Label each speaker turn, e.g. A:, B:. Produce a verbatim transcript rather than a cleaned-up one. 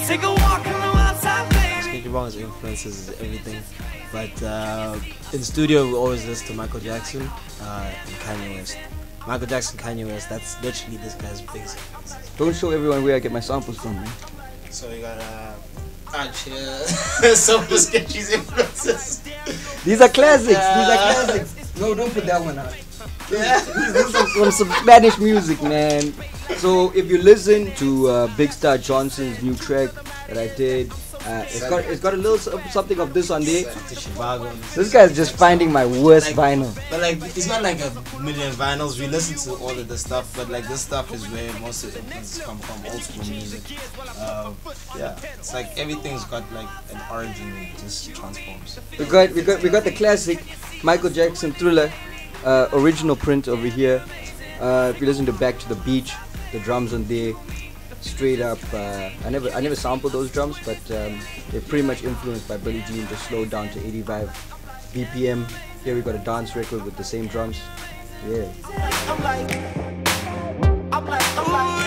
A: Take a walk on the wild side, baby.
B: Sketchy Bong's influences is everything, but uh, in studio we always listen to Michael Jackson uh, and Kanye West. Michael Jackson, Kanye West, that's literally this guy's biggest influences.
C: Don't show everyone where I get my samples from, man.
B: So we got uh, actually uh, some of Sketchy's influences.
C: These are classics. These are
B: Uh,
C: classics. No, don't put that one out. This is some, some Spanish music, man. So if you listen to uh, Big Star Johnson's new track that I did, uh, it's got it's got a little so- something of this on there. This guy's just finding my worst
B: Like-
C: vinyl.
B: But like, it's not like a million vinyls. We listen to all of the stuff, but like this stuff is where most of the influences come from, old school music. Uh, yeah, it's like everything's got like an origin, it just transforms.
C: We got we got we got the classic Michael Jackson Thriller uh, original print over here. Uh, if you listen to Back to the Beach, the drums on there, straight up. Uh, I never I never sampled those drums, but um, they're pretty much influenced by Billie Jean, just slowed down to eighty-five B P M. Here we got a dance record with the same drums. Yeah.
A: I'm like, I'm like, I'm like.